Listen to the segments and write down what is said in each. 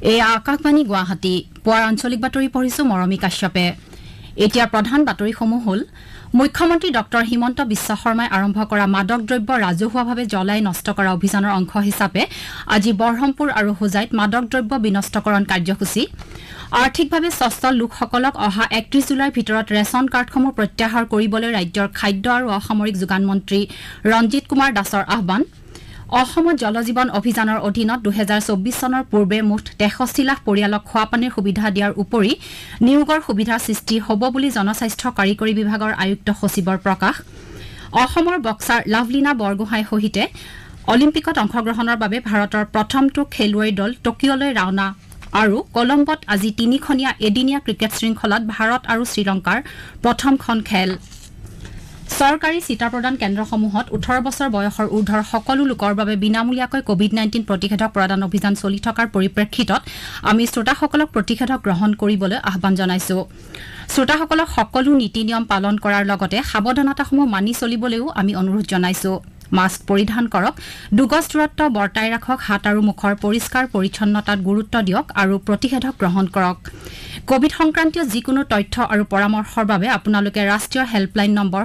এই আকাশবাণী গুৱাহাটী পুৱাৰ আঞ্চলিক বাতৰি পঢ়িছো মৰমী কাশ্যপে এতিয়া প্ৰধান বাতৰিসমূহ হ'ল মুখ্যমন্ত্ৰী ডক্টৰ হিমন্ত বিশ্ব শৰ্মাই আৰম্ভ কৰা মাদক দ্ৰব্য ৰাজহুৱাভাৱে জ্বলাই নষ্ট কৰা অভিযানৰ অংশ হিচাপে আজি বৰহমপুৰ আৰু হোজাইত মাদক দ্ৰব্য বিনষ্টকৰণ কাৰ্যসূচী আৰ্থিকভাৱে সচ্ছল লোকসকলক অহা ৩১ জুলাইৰ ভিতৰত ৰেচন কাৰ্ডসমূহ প্ৰত্যাহাৰ কৰিবলৈ ৰাজ্যৰ খাদ্য আৰু অসামৰিক যোগান মন্ত্ৰী ৰঞ্জিত কুমাৰ দাসৰ আহ্বান অসমত জলজীৱন অভিযানৰ অধীনত ২০২৪ চনৰ পূৰ্বে মুঠ ৬৩ লাখ পৰিয়ালক খোৱাপানীৰ সুবিধা দিয়াৰ উপৰি নিয়োগৰ সুবিধা সৃষ্টি হ'ব বুলি জনস্বাস্থ্য কাৰিকৰী বিভাগৰ আয়ুক্ত সচিবৰ প্ৰকাশ অসমৰ বক্সাৰ লাভলীনা বৰগোহাঁই সহিতে অলিম্পিকত অংশগ্ৰহণৰ বাবে ভাৰতৰ প্ৰথমটো খেলুৱৈৰ দল টকিঅলৈ ৰাওনা আৰু কলম্বত আজি তিনিখনীয়া এদিনীয়া ক্ৰিকেট শৃংখলাত ভাৰত আৰু শ্ৰীলংকাৰ প্ৰথমখন খেল চৰকাৰী চিটা প্ৰদান কেন্দ্ৰসমূহত ১৮ বছৰ বয়সৰ ঊৰ্ধৰ সকলো লোকৰ বাবে বিনামূলীয়াকৈ কোভিড-19 প্ৰতিষেধক প্ৰদান অভিযান চলি থকাৰ পৰিপ্ৰেক্ষিতত আমি শ্ৰোতাসকলক প্ৰতিষেধক গ্ৰহণ কৰিবলৈ আহ্বান জনাইছো শ্ৰোতাসকলক সকলো নীতি নিয়ম পালন কৰাৰ লগতে সাৱধানতাসমূহ মানি চলিবলৈও আমি অনুৰোধ জনাইছো মাস্ক পৰিধান কৰক দুগজ দূৰত্ব বৰ্তাই ৰাখক হাত আৰু মুখৰ পৰিষ্কাৰ পৰিচ্ছন্নতাত গুৰুত্ব দিয়ক আৰু প্ৰতিষেধক গ্ৰহণ কৰক কোভিড সংক্ৰান্তীয় যিকোনো তথ্য আৰু পৰামৰ্শৰ বাবে আপোনালোকে ৰাষ্ট্ৰীয় হেল্পলাইন নম্বৰ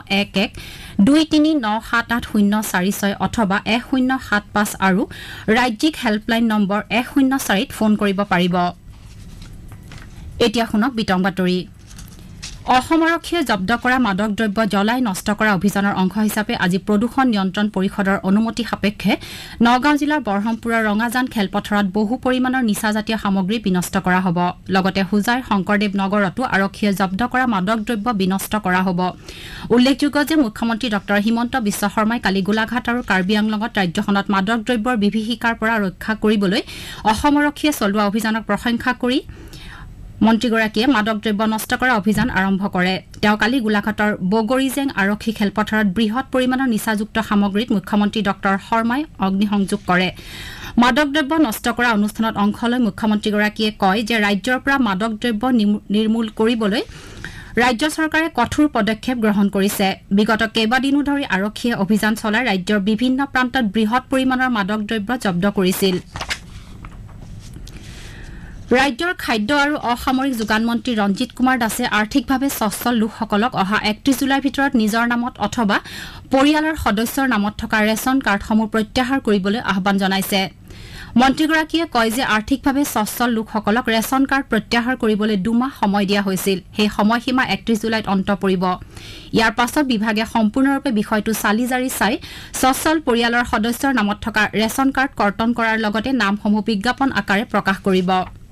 011-23978-046 অথবা 1075 আৰু ৰাজ্যিক হেল্পলাইন নম্বৰ 104ত ফোন কৰিব পাৰিব এতিয়া শুনক বিতং বাতৰি অসম আৰক্ষীয়ে জব্দ কৰা মাদক দ্ৰব্য জ্বলাই নষ্ট কৰা অভিযানৰ অংশ হিচাপে আজি প্ৰদূষণ নিয়ন্ত্ৰণ পৰিষদৰ অনুমতি সাপেক্ষে নগাঁও জিলাৰ বৰহমপুৰৰ ৰঙাজান খেলপথাৰত বহু পৰিমাণৰ নিচাজাতীয় সামগ্ৰী বিনষ্ট কৰা হ'ব লগতে হোজাইৰ শংকৰদেৱ নগৰতো আৰক্ষীয়ে জব্দ কৰা মাদক দ্ৰব্য বিনষ্ট কৰা হ'ব উল্লেখযোগ্য যে মুখ্যমন্ত্ৰী ডক্টৰ হিমন্ত বিশ্ব শৰ্মাই কালি গোলাঘাট আৰু কাৰ্বি আংলঙত ৰাজ্যখনত মাদক দ্ৰব্যৰ বিভীষিকাৰ পৰা ৰক্ষা কৰিবলৈ অসম আৰক্ষীয়ে চলোৱা অভিযানক প্ৰশংসা কৰি মন্ত্ৰীগৰাকীয়ে মাদক দ্ৰব্য নষ্ট কৰা অভিযান আৰম্ভ কৰে তেওঁ কালি গোলাঘাটৰ বগৰীজেং আৰক্ষী খেলপথাৰত বৃহৎ পৰিমাণৰ নিচাযুক্ত সামগ্ৰীত মুখ্যমন্ত্ৰী ডক্টৰ শৰ্মাই অগ্নিসংযোগ কৰে মাদক দ্ৰব্য নষ্ট কৰা অনুষ্ঠানত অংশ লৈ মুখ্যমন্ত্ৰীগৰাকীয়ে কয় যে ৰাজ্যৰ পৰা মাদক দ্ৰব্য নিৰ্মূল কৰিবলৈ ৰাজ্য চৰকাৰে কঠোৰ পদক্ষেপ গ্ৰহণ কৰিছে বিগত কেইবাদিনো ধৰি আৰক্ষীয়ে অভিযান চলাই ৰাজ্যৰ বিভিন্ন প্ৰান্তত বৃহৎ পৰিমাণৰ মাদক দ্ৰব্য জব্দ কৰিছিল ৰাজ্যৰ খাদ্য আৰু অসামৰিক যোগান মন্ত্ৰী ৰঞ্জিত কুমাৰ দাসে আৰ্থিকভাৱে সচ্ছল লোকসকলক অহা ৩১ জুলাইৰ ভিতৰত নিজৰ নামত অথবা পৰিয়ালৰ সদস্যৰ নামত থকা ৰেচন কাৰ্ডসমূহ প্ৰত্যাহাৰ কৰিবলৈ আহ্বান জনাইছে মন্ত্ৰীগৰাকীয়ে কয় যে আৰ্থিকভাৱে সচ্ছল লোকসকলক ৰেচন কাৰ্ড প্ৰত্যাহাৰ কৰিবলৈ ২ মাহ সময় দিয়া হৈছিল সেই সময়সীমা ৩১ জুলাইত অন্ত পৰিব ইয়াৰ পাছত বিভাগে সম্পূৰ্ণৰূপে বিষয়টো চালি জাৰি চাই সচ্ছল পৰিয়ালৰ সদস্যৰ নামত থকা ৰেচন কাৰ্ড কৰ্তন কৰাৰ লগতে নামসমূহ বিজ্ঞাপন আকাৰে প্ৰকাশ কৰিব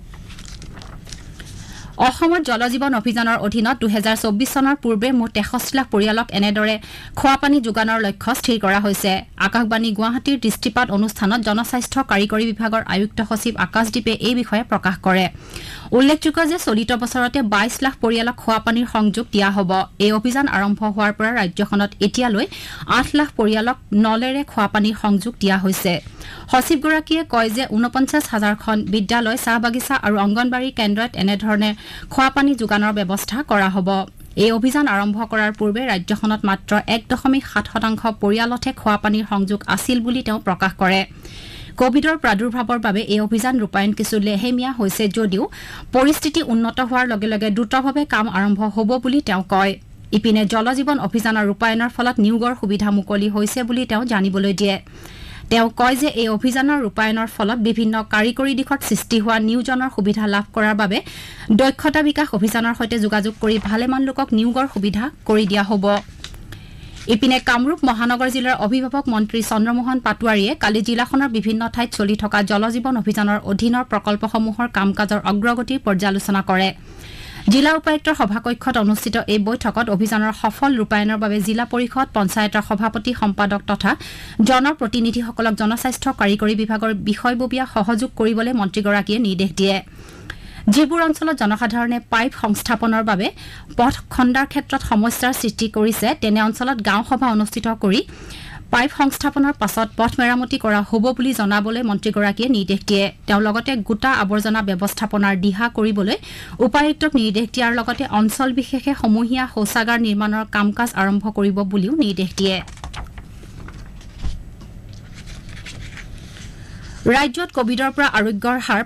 অসমত জলজীৱন অভিযানৰ অধীনত ২০২৪ চনৰ পূৰ্বে মুঠ ৬৩ লাখ পৰিয়ালক এনেদৰে খোৱাপানী যোগানৰ লক্ষ্য স্থিৰ কৰা হৈছে আকাশবাণী গুৱাহাটীৰ দৃষ্টিপাত অনুষ্ঠানত জনস্বাস্থ্য কাৰিকৰী বিভাগৰ আয়ুক্ত সচিব আকাশদ্বীপে এই বিষয়ে প্ৰকাশ কৰে উল্লেখযোগ্য যে চলিত বছৰতে ২২ লাখ পৰিয়ালক খোৱাপানীৰ সংযোগ দিয়া হ'ব এই অভিযান আৰম্ভ হোৱাৰ পৰা ৰাজ্যখনত এতিয়ালৈ ৮ লাখ পৰিয়ালক নলেৰে খোৱাপানীৰ সংযোগ দিয়া হৈছে সচিবগৰাকীয়ে কয় যে ৪৯,০০০খন বিদ্যালয় চাহ বাগিচা আৰু অংগনবাড়ী কেন্দ্ৰত এনেধৰণে খোৱাপানী যোগানৰ ব্যৱস্থা কৰা হ'ব এই অভিযান আৰম্ভ কৰাৰ পূৰ্বে ৰাজ্যখনত মাত্ৰ ১.৭% পৰিয়ালতহে খোৱাপানীৰ সংযোগ আছিল বুলি তেওঁ প্ৰকাশ কৰে কোভিডৰ প্ৰাদুৰ্ভাৱৰ বাবে এই অভিযান ৰূপায়ণ কিছু লেহেমীয়া হৈছে যদিও পৰিস্থিতি উন্নত হোৱাৰ লগে লগে দ্ৰুতভাৱে কাম আৰম্ভ হ'ব বুলি তেওঁ কয় ইপিনে জলজীৱন অভিযানৰ ৰূপায়ণৰ ফলত নিয়োগৰ সুবিধা মুকলি হৈছে বুলি তেওঁ জানিবলৈ দিয়ে তেওঁ কয় যে এই অভিযানৰ ৰূপায়ণৰ ফলত বিভিন্ন কাৰিকৰী দিশত সৃষ্টি হোৱা নিয়োজনৰ সুবিধা লাভ কৰাৰ বাবে দক্ষতা বিকাশ অভিযানৰ সৈতে যোগাযোগ কৰি ভালেমান লোকক নিয়োগৰ সুবিধা কৰি দিয়া হ'ব ইপিনে কামৰূপ মহানগৰ জিলাৰ অভিভাৱক মন্ত্ৰী চন্দ্ৰমোহন পাটোৱাৰীয়ে কালি জিলাখনৰ বিভিন্ন ঠাইত চলি থকা জলজীৱন অভিযানৰ অধীনৰ প্ৰকল্পসমূহৰ কাম কাজৰ অগ্ৰগতিৰ পৰ্যালোচনা কৰে জিলা উপায়ুক্তৰ সভাকক্ষত অনুষ্ঠিত এই বৈঠকত অভিযানৰ সফল ৰূপায়ণৰ বাবে জিলা পৰিষদ পঞ্চায়তৰ সভাপতি সম্পাদক তথা জনপ্ৰতিনিধিসকলক জনস্বাস্থ্য কাৰিকৰী বিভাগৰ বিষয়ববীয়া সহযোগ কৰিবলৈ মন্ত্ৰীগৰাকীয়ে নিৰ্দেশ দিয়ে যিবোৰ অঞ্চলত জনসাধাৰণে পাইপ সংস্থাপনৰ বাবে পথ খণ্ডাৰ ক্ষেত্ৰত সমস্যাৰ সৃষ্টি কৰিছে তেনে অঞ্চলত গাঁও সভা অনুষ্ঠিত কৰি পাইপ সংস্থাপনৰ পাছত পথ মেৰামতি কৰা হ'ব বুলি জনাবলৈ মন্ত্ৰীগৰাকীয়ে নিৰ্দেশ দিয়ে তেওঁ লগতে গোটা আৱৰ্জনা ব্যৱস্থাপনাৰ দিহা কৰিবলৈ উপায়ুক্তক নিৰ্দেশ দিয়াৰ লগতে অঞ্চল বিশেষে সমূহীয়া শৌচাগাৰ নিৰ্মাণৰ কাম কাজ আৰম্ভ কৰিব বুলিও নিৰ্দেশ দিয়ে ৰাজ্যত কোভিডৰ পৰা আৰোগ্যৰ হাৰ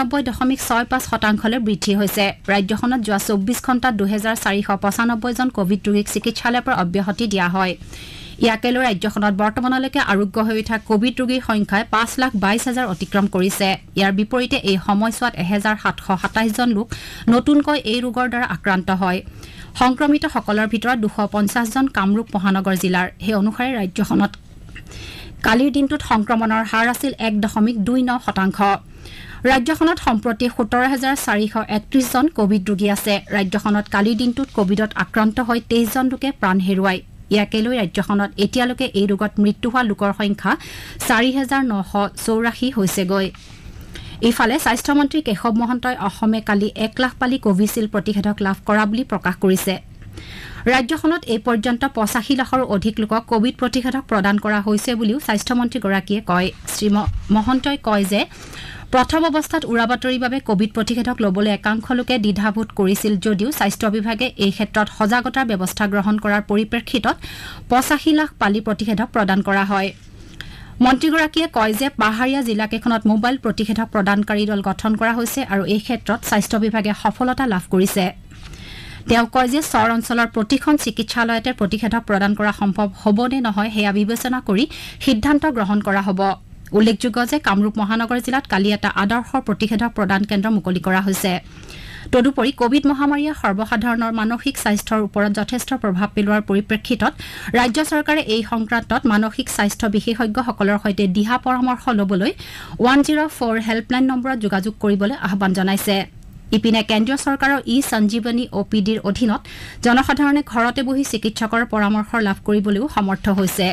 95.65% বৃদ্ধি হৈছে ৰাজ্যখনত যোৱা 24 ঘণ্টাত 2495 জন কোভিড ৰোগীক চিকিৎসালয়ৰ পৰা অব্যাহতি দিয়া হয় ইয়াকে লৈ ৰাজ্যখনত বৰ্তমানলৈকে আৰোগ্য হৈ উঠা কোভিড ৰোগীৰ সংখ্যাই 5,22,000 অতিক্ৰম কৰিছে ইয়াৰ বিপৰীতে এই সময়ছোৱাত 1,727 জন লোক নতুনকৈ এই ৰোগৰ দ্বাৰা আক্ৰান্ত হয় সংক্ৰমিতসকলৰ ভিতৰত 250 জন কামৰূপ মহানগৰ জিলাৰ সেই অনুসাৰে ৰাজ্যখনত কালিৰ দিনটোত সংক্ৰমণৰ হাৰ আছিল 1.29%। ৰাজ্যখনত সম্প্ৰতি 17,431 জন কোভিড ৰোগী আছে ৰাজ্যখনত কালিৰ দিনটোত কোভিডত আক্ৰান্ত হৈ 23 জন লোকে প্ৰাণ হেৰুৱায় ইয়াকে লৈ ৰাজ্যখনত এতিয়ালৈকে এই ৰোগত মৃত্যু হোৱা লোকৰ সংখ্যা 4,984 হৈছেগৈ ইফালে স্বাস্থ্যমন্ত্ৰী কেশৱ মহন্তই অসমে কালি 1 লাখ পালি কোভিচিল্ড প্ৰতিষেধক লাভ কৰা বুলি প্ৰকাশ কৰিছে ৰাজ্যখনত এই পৰ্যন্ত 85 লাখৰো অধিক লোকক কোভিড প্ৰতিষেধক প্ৰদান কৰা হৈছে বুলিও স্বাস্থ্যমন্ত্ৰীগৰাকীয়ে কয় শ্ৰী মহন্তই কয় যে প্ৰথম অৱস্থাত উৰাবাতৰিৰ বাবে কোভিড প্ৰতিষেধক লবলৈ একাংশ লোকে দ্বিধাবোধ কৰিছিল যদিও স্বাস্থ্য বিভাগে এই ক্ষেত্ৰত সজাগতাৰ ব্যৱস্থা গ্ৰহণ কৰাৰ পৰিপ্ৰেক্ষিতত 85 লাখ পালি প্ৰতিষেধক প্ৰদান কৰা হয় মন্ত্ৰীগৰাকীয়ে কয় যে পাহাৰীয়া জিলাকেইখনত মোবাইল প্ৰতিষেধক প্ৰদানকাৰী দল গঠন কৰা হৈছে আৰু এই ক্ষেত্ৰত স্বাস্থ্য বিভাগে সফলতা লাভ কৰিছে তেওঁ কয় যে চৰ অঞ্চলৰ প্ৰতিখন চিকিৎসালয়তে প্ৰতিষেধক প্ৰদান কৰা সম্ভৱ হ'ব নে নহয় হেয়া বিবেচনা কৰি সিদ্ধান্ত গ্ৰহণ কৰা হ'ব উল্লেখযোগ্য যে কামৰূপ মহানগৰ জিলাত কালি এটা আদৰ্শ প্ৰতিষেধক প্ৰদান কেন্দ্ৰ মুকলি কৰা হৈছে তদুপৰি কোভিড মহামাৰীয়ে সৰ্বসাধাৰণৰ মানসিক স্বাস্থ্যৰ ওপৰত যথেষ্ট প্ৰভাৱ পেলোৱাৰ পৰিপ্ৰেক্ষিতত ৰাজ্য চৰকাৰে এই সংক্ৰান্তত মানসিক স্বাস্থ্য বিশেষজ্ঞসকলৰ সৈতে দিহা পৰামৰ্শ ল'বলৈ 104 হেল্পলাইন নম্বৰত যোগাযোগ কৰিবলৈ আহ্বান জনাইছে ইপিনে কেন্দ্ৰীয় চৰকাৰৰ সঞ্জীৱনী OPDৰ অধীনত জনসাধাৰণে ঘৰতে বহি চিকিৎসকৰ পৰামৰ্শ লাভ কৰিবলৈও সমৰ্থ হৈছে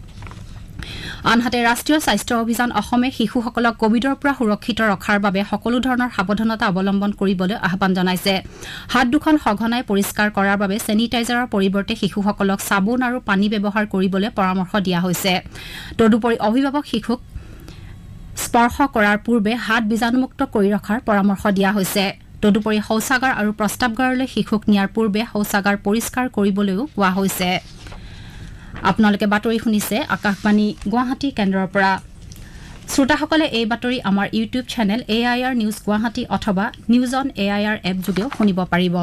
আনহাতে ৰাষ্ট্ৰীয় স্বাস্থ্য অভিযান অসমে শিশুসকলক কোভিডৰ পৰা সুৰক্ষিত ৰখাৰ বাবে সকলো ধৰণৰ সাৱধানতা অৱলম্বন কৰিবলৈ আহ্বান জনাইছে হাত দুখন সঘনাই পৰিষ্কাৰ কৰাৰ বাবে চেনিটাইজাৰৰ পৰিৱৰ্তে শিশুসকলক সাবুন আৰু পানী ব্যৱহাৰ কৰিবলৈ পৰামৰ্শ দিয়া হৈছে তদুপৰি অভিভাৱক শিশুক স্পৰ্শ কৰাৰ পূৰ্বে হাত বীজাণুমুক্ত কৰি ৰখাৰ পৰামৰ্শ দিয়া হৈছে তদুপৰি শৌচাগাৰ আৰু প্ৰস্তাৱগাৰলৈ শিশুক নিয়াৰ পূৰ্বে শৌচাগাৰ পৰিষ্কাৰ কৰিবলৈও কোৱা হৈছে আপোনালোকে বাতৰি শুনিছে আকাশবাণী গুৱাহাটী কেন্দ্ৰৰ পৰা শ্ৰোতাসকলে এই বাতৰি আমাৰ YouTube channel AIR news Guwahati অথবা নিউজ অন AIR এপ যোগেও শুনিব পাৰিব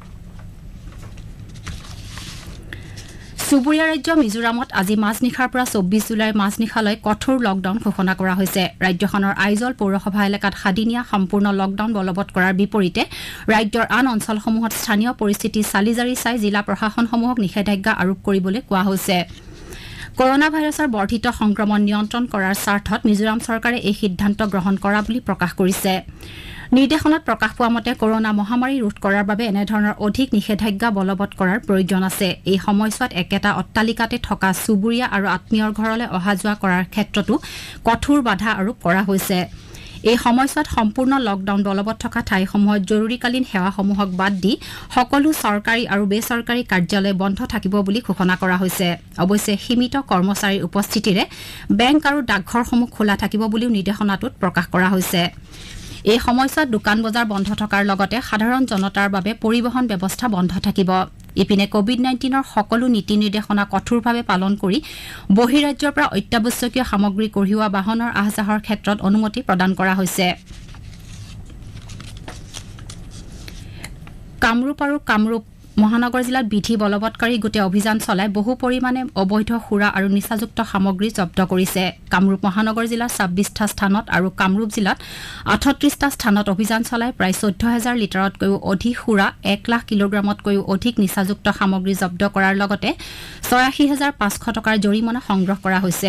চুবুৰীয়া ৰাজ্য মিজোৰামত আজি মাজনিশাৰ পৰা 24 জুলাইৰ মাজনিশালৈ কঠোৰ লকডাউন ঘোষণা কৰা হৈছে ৰাজ্যখনৰ আইজল পৌৰসভা এলেকাত সাদিনীয়া সম্পূৰ্ণ লকডাউন বলবৎ কৰাৰ বিপৰীতে ৰাজ্যৰ আন অঞ্চলসমূহত স্থানীয় পৰিস্থিতি চালিজাৰি চাই জিলা প্ৰশাসনসমূহক নিষেধাজ্ঞা আৰোপ কৰিবলৈ কোৱা হৈছে কৰোনা ভাইৰাছৰ বৰ্ধিত সংক্ৰমণ নিয়ন্ত্ৰণ কৰাৰ স্বাৰ্থত মিজোৰাম চৰকাৰে এই সিদ্ধান্ত গ্ৰহণ কৰা বুলি প্ৰকাশ কৰিছে নিৰ্দেশনাত প্ৰকাশ পোৱা মতে কৰোনা মহামাৰী ৰোধ কৰাৰ বাবে এনেধৰণৰ অধিক নিষেধাজ্ঞা বলবৎ কৰাৰ প্ৰয়োজন আছে এই সময়ছোৱাত একেটা অট্টালিকাতে থকা চুবুৰীয়া আৰু আত্মীয়ৰ ঘৰলৈ অহা যোৱা কৰাৰ ক্ষেত্ৰতো কঠোৰ বাধা আৰোপ কৰা হৈছে এই সময়ছোৱাত সম্পূৰ্ণ লকডাউন বলবৎ থকা ঠাইসমূহত জৰুৰীকালীন সেৱাসমূহক বাদ দি সকলো চৰকাৰী আৰু বেচৰকাৰী কাৰ্যালয় বন্ধ থাকিব বুলি ঘোষণা কৰা হৈছে অৱশ্যে সীমিত কৰ্মচাৰীৰ উপস্থিতিৰে বেংক আৰু ডাকঘৰসমূহ খোলা থাকিব বুলিও নিৰ্দেশনাটোত প্ৰকাশ কৰা হৈছে এই সময়ছোৱাত দোকান বজাৰ বন্ধ থকাৰ লগতে সাধাৰণ জনতাৰ বাবে পৰিবহণ ব্যৱস্থা বন্ধ থাকিব ইপিনে কোভিড-19ৰ সকলো নীতি নিৰ্দেশনা কঠোৰভাৱে পালন কৰি বহিৰাজ্যৰ পৰা অত্যাৱশ্যকীয় সামগ্ৰী কঢ়িওৱা বাহনৰ আহযাহৰ ক্ষেত্ৰত অনুমতি প্ৰদান কৰা হৈছে কামৰূপ আৰু কামৰূপ মহানগৰ জিলাত বিধি বলবৎকাৰী গোটে অভিযান চলাই বহু পৰিমাণে অবৈধ সুৰা আৰু নিচাযুক্ত সামগ্ৰী জব্দ কৰিছে কামৰূপ মহানগৰ জিলাৰ 26টা স্থানত আৰু কামৰূপ জিলাত 38টা স্থানত অভিযান চলাই প্ৰায় 14,000 লিটাৰতকৈও অধিক সুৰা 1 লাখ কিলোগ্ৰামতকৈও অধিক নিচাযুক্ত সামগ্ৰী জব্দ কৰাৰ লগতে ৮৬,৫০০ টকাৰ জৰিমনা সংগ্ৰহ কৰা হৈছে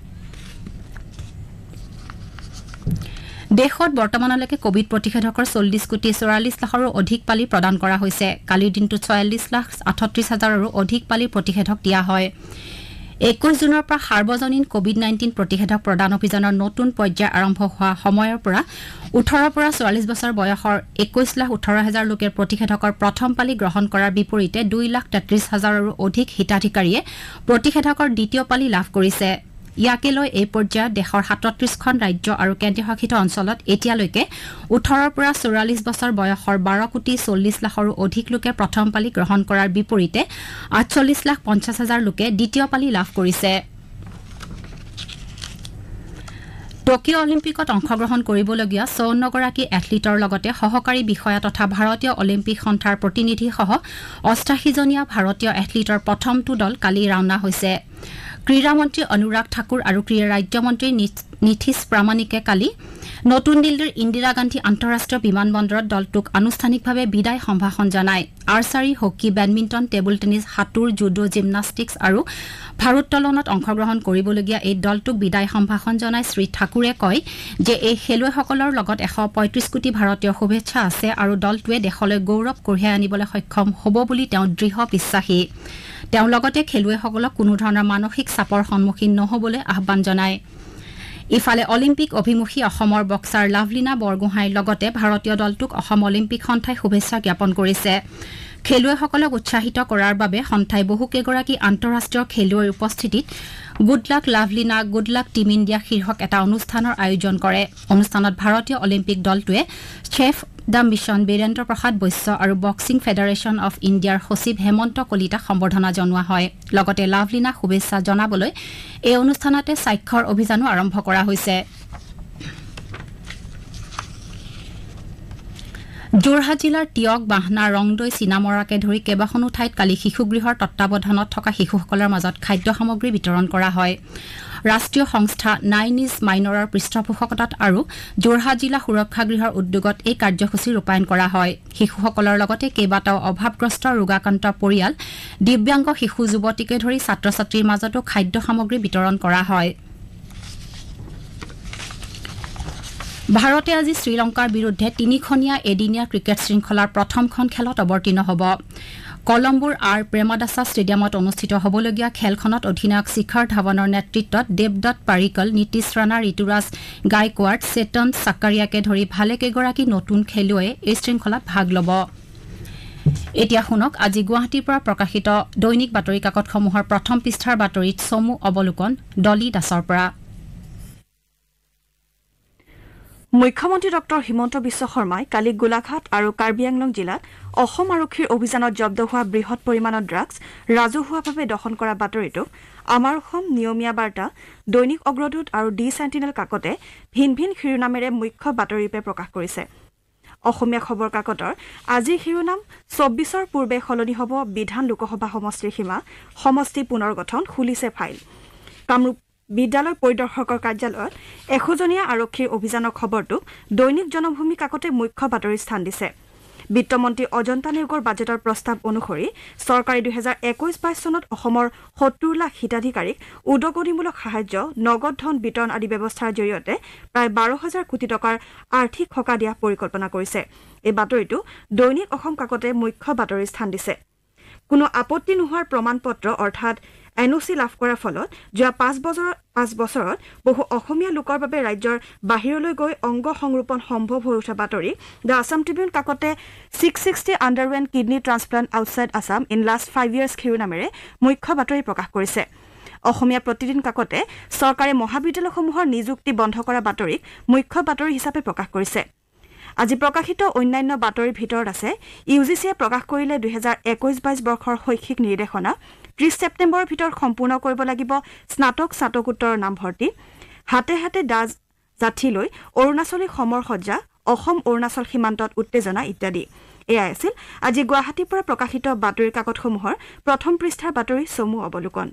দেশত বৰ্তমানলৈকে কোভিড প্ৰতিষেধকৰ 40,44 লাখৰো অধিক পালি প্ৰদান কৰা হৈছে কালিৰ দিনটোত 46,38,000ৰো অধিক পালি প্ৰতিষেধক দিয়া হয় 21 জুনৰ পৰা সাৰ্বজনীন কোভিড-19 প্ৰতিষেধক প্ৰদান অভিযানৰ নতুন পৰ্যায় আৰম্ভ হোৱা সময়ৰ পৰা 18 পৰা 44 বছৰ বয়সৰ 21,18,000 লোকে প্ৰতিষেধকৰ প্ৰথম পালি গ্ৰহণ কৰাৰ বিপৰীতে 2,33,000ৰো অধিক হিতাধিকাৰীয়ে প্ৰতিষেধকৰ দ্বিতীয় পালি লাভ কৰিছে ইয়াকে লৈ এই পৰ্যায়ত দেশৰ 37খন ৰাজ্য আৰু কেন্দ্ৰীয়শাসিত অঞ্চলত এতিয়ালৈকে 18 পৰা 44 বছৰ বয়সৰ 12,40 লাখৰো অধিক লোকে প্ৰথম পালি গ্ৰহণ কৰাৰ বিপৰীতে 48,50,000 লোকে দ্বিতীয় পালি লাভ কৰিছে টকিঅ' অলিম্পিকত অংশগ্ৰহণ কৰিবলগীয়া ৫৪ গৰাকী এথলীটৰ লগতে সহকাৰী বিষয়া তথা ভাৰতীয় অলিম্পিক সন্থাৰ প্ৰতিনিধিসহ ৮৮জনীয়া ভাৰতীয় এথলীটৰ প্ৰথমটো দল কালি ৰাওনা হৈছে ক্ৰীড়া মন্ত্ৰী অনুৰাগ ঠাকুৰ আৰু ক্ৰীড়া ৰাজ্যমন্ত্ৰী নীতিশ প্ৰামাণিকে কালি নতুন দিল্লীৰ ইন্দিৰা গান্ধী আন্তঃৰাষ্ট্ৰীয় বিমানবন্দৰত দলটোক আনুষ্ঠানিকভাৱে বিদায় সম্ভাষণ জনায় archery hockey badminton table tennis সাঁতোৰ জুডো জিমনাষ্টিক্স আৰু ভাৰোত্তোলনত অংশগ্ৰহণ কৰিবলগীয়া এই দলটোক বিদায় সম্ভাষণ জনাই শ্ৰী ঠাকুৰে কয় যে এই খেলুৱৈসকলৰ লগত ১৩৫ কোটি ভাৰতীয় শুভেচ্ছা আছে আৰু দলটোৱে দেশলৈ গৌৰৱ কঢ়িয়াই আনিবলৈ সক্ষম হ'ব বুলি তেওঁ দৃঢ় বিশ্বাসী তেওঁ লগতে খেলুৱৈসকলক কোনো ধৰণৰ মানসিক চাপৰ সন্মুখীন নহ'বলৈ আহ্বান জনায় ইফালে অলিম্পিক অভিমুখী অসমৰ বক্সাৰ লাভলীনা বৰগোহাঁইৰ লগতে ভাৰতীয় দলটোক অসম অলিম্পিক সন্থাই শুভেচ্ছা জ্ঞাপন কৰিছে খেলুৱৈসকলক উৎসাহিত কৰাৰ বাবে সন্থাই বহুকেইগৰাকী আন্তঃৰাষ্ট্ৰীয় খেলুৱৈৰ উপস্থিতিত good luck Lovlina good luck team India শীৰ্ষক এটা অনুষ্ঠানৰ আয়োজন কৰে অনুষ্ঠানত ভাৰতীয় অলিম্পিক দলটোৱে chef de mission Birendra Prasad Baishya আৰু বক্সিং ফেডাৰেশ্যন অৱ ইণ্ডিয়াৰ সচিব হেমন্ত কলিতাক সম্বৰ্ধনা জনোৱা হয় লগতে লাভলীনাক শুভেচ্ছা জনাবলৈ এই অনুষ্ঠানতে স্বাক্ষৰ অভিযানো আৰম্ভ কৰা হৈছে যোৰহাট জিলাৰ টিয়ক বাহনা ৰংদৈ চিনামৰাকে ধৰি কেইবাখনো ঠাইত কালি শিশুগৃহৰ তত্বাৱধানত থকা শিশুসকলৰ মাজত খাদ্য সামগ্ৰী বিতৰণ কৰা হয় ৰাষ্ট্ৰীয় সংস্থা 9 ইজ মাইনৰৰ পৃষ্ঠপোষকতাত আৰু যোৰহাট জিলা সুৰক্ষা গৃহৰ উদ্যোগত এই কাৰ্যসূচী ৰূপায়ণ কৰা হয় শিশুসকলৰ লগতে কেইবাটাও অভাৱগ্ৰস্ত ৰোগাক্ৰান্ত পৰিয়াল দিব্যাংগ শিশু যুৱতীকে ধৰি ছাত্ৰ ছাত্ৰীৰ মাজতো খাদ্য সামগ্ৰী বিতৰণ কৰা হয় ভাৰতে আজি শ্ৰীলংকাৰ বিৰুদ্ধে ৩খনীয়া এদিনীয়া ক্ৰিকেট শৃংখলাৰ প্ৰথমখন খেলত অৱতীৰ্ণ হ'ব কলম্বোৰ আৰ প্ৰেমাদাসা ষ্টেডিয়ামত অনুষ্ঠিত হ'বলগীয়া খেলখনত অধিনায়ক শিখৰ ধাৱনৰ নেতৃত্বত দেৱদত্ত পাৰিকল নীতিশ ৰাণা ঋতুৰাজ গায়কোৱাড চেতন চাকাৰিয়াকে ধৰি ভালেকেইগৰাকী নতুন খেলুৱৈয়ে এই শৃংখলাত ভাগ ল'ব এতিয়া শুনক আজি গুৱাহাটীৰ পৰা প্ৰকাশিত দৈনিক বাতৰি কাকতসমূহৰ প্ৰথম পৃষ্ঠাৰ বাতৰিত চমু অৱলোকন ডলি দাসৰ পৰা মুখ্যমন্ত্ৰী ডক্টৰ হিমন্ত বিশ্ব শৰ্মাই কালি গোলাঘাট আৰু কাৰ্বি আংলং জিলাত অসম আৰক্ষীৰ অভিযানত জব্দ হোৱা বৃহৎ পৰিমাণৰ ড্ৰাগছ ৰাজহুৱাভাৱে দখল কৰা বাতৰিটোক আমাৰ অসম নিয়মীয়া বাৰ্তা দৈনিক অগ্ৰদূত আৰু ডি চেণ্টিনেল কাকতে ভিন ভিন শিৰোনামেৰে মুখ্য বাতৰিৰূপে প্ৰকাশ কৰিছে অসমীয়া খবৰ কাকতৰ আজিৰ শিৰোনাম ২৪ৰ পূৰ্বে সলনি হ'ব বিধান লোকসভা সমষ্টিৰ সীমা সমষ্টি পুনৰ গঠন খুলিছে ফাইল কামৰূপ বিদ্যালয় পৰিদৰ্শকৰ কাৰ্যালয়ত ১০০জনীয়া আৰক্ষীৰ অভিযানৰ খবৰটোক দৈনিক জনভূমি কাকতে মুখ্য বাতৰি স্থান দিছে বিত্তমন্ত্ৰী অজন্তা নেওগৰ বাজেটৰ প্ৰস্তাৱ অনুসৰি চৰকাৰে ২০২১-২২ চনত অসমৰ ৭০ লাখ হিতাধিকাৰীক উদগনিমূলক সাহায্য নগদ ধন বিতৰণ আদি ব্যৱস্থাৰ জৰিয়তে প্ৰায় ১২,০০০ কোটি টকাৰ আৰ্থিক সকাহ দিয়াৰ পৰিকল্পনা কৰিছে এই বাতৰিটো দৈনিক অসম কাকতে মুখ্য বাতৰি স্থান দিছে কোনো আপত্তি নোহোৱাৰ প্ৰমাণপত্ৰ অৰ্থাৎ এনঅ'চি লাভ কৰাৰ ফলত যোৱা ৫ বছৰত বহু অসমীয়া লোকৰ বাবে ৰাজ্যৰ বাহিৰলৈ গৈ অংগ সংৰোপণ সম্ভৱ হৈ উঠা বাতৰি দ্য আছাম ট্ৰিবিউন কাকতে 660 underwent kidney transplant outside Assam in last 5 years শিৰোনামেৰে মুখ্য বাতৰি প্ৰকাশ কৰিছে অসমীয়া প্ৰতিদিন কাকতে চৰকাৰে মহাবিদ্যালয়সমূহৰ নিযুক্তি বন্ধ কৰা বাতৰিক মুখ্য বাতৰি হিচাপে প্ৰকাশ কৰিছে আজি প্ৰকাশিত অন্যান্য বাতৰিৰ ভিতৰত আছে ইউজিচিয়ে প্ৰকাশ কৰিলে ২০২১-২২ বৰ্ষৰ শৈক্ষিক নিৰ্দেশনা ৩০ ছেপ্টেম্বৰৰ ভিতৰত সম্পূৰ্ণ কৰিব লাগিব স্নাতকোত্তৰৰ নামভৰ্তি হাতে হাতে দাজ জাঠিলৈ অৰুণাচলী সমৰ সজ্জা অসম অৰুণাচল সীমান্তত উত্তেজনা ইত্যাদি এয়াই আছিল আজি গুৱাহাটীৰ পৰা প্ৰকাশিত বাতৰি কাকতসমূহৰ প্ৰথম পৃষ্ঠাৰ বাতৰি চমু অৱলোকন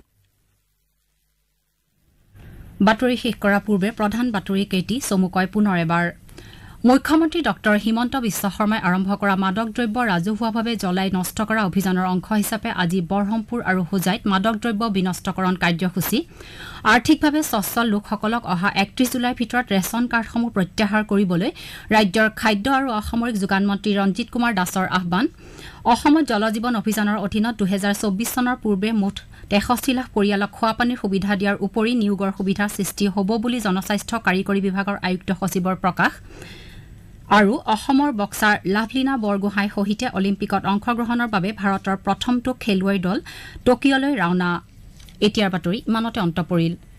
বাতৰি শেষ কৰাৰ পূৰ্বে প্ৰধান বাতৰি কেইটি চমুকৈ পুনৰ এবাৰ মুখ্যমন্ত্ৰী ডক্টৰ হিমন্ত বিশ্ব শৰ্মাই আৰম্ভ কৰা মাদক দ্ৰব্য ৰাজহুৱাভাৱে জ্বলাই নষ্ট কৰা অভিযানৰ অংশ হিচাপে আজি বৰহমপুৰ আৰু হোজাইত মাদক দ্ৰব্য বিনষ্টকৰণ কাৰ্যসূচী আৰ্থিকভাৱে সচ্ছল লোকসকলক অহা ৩১ জুলাইৰ ভিতৰত ৰেচন কাৰ্ডসমূহ প্ৰত্যাহাৰ কৰিবলৈ ৰাজ্যৰ খাদ্য আৰু অসামৰিক যোগান মন্ত্ৰী ৰঞ্জিত কুমাৰ দাসৰ আহ্বান অসমত জল জীৱন অভিযানৰ অধীনত ২০২৪ চনৰ পূৰ্বে মুঠ ৬৩ লাখ পৰিয়ালক খোৱাপানীৰ সুবিধা দিয়াৰ উপৰি নিয়োগৰ সুবিধা সৃষ্টি হ'ব বুলি জনস্বাস্থ্য কাৰিকৰী বিভাগৰ আয়ুক্ত সচিবৰ প্ৰকাশ আৰু অসমৰ বক্সাৰ লাভলীনা বৰগোহাঁই সহিতে অলিম্পিকত অংশগ্ৰহণৰ বাবে ভাৰতৰ প্ৰথমটো খেলুৱৈৰ দল টকিঅলৈ ৰাওনা এতিয়াৰ বাতৰি ইমানতে অন্ত পৰিল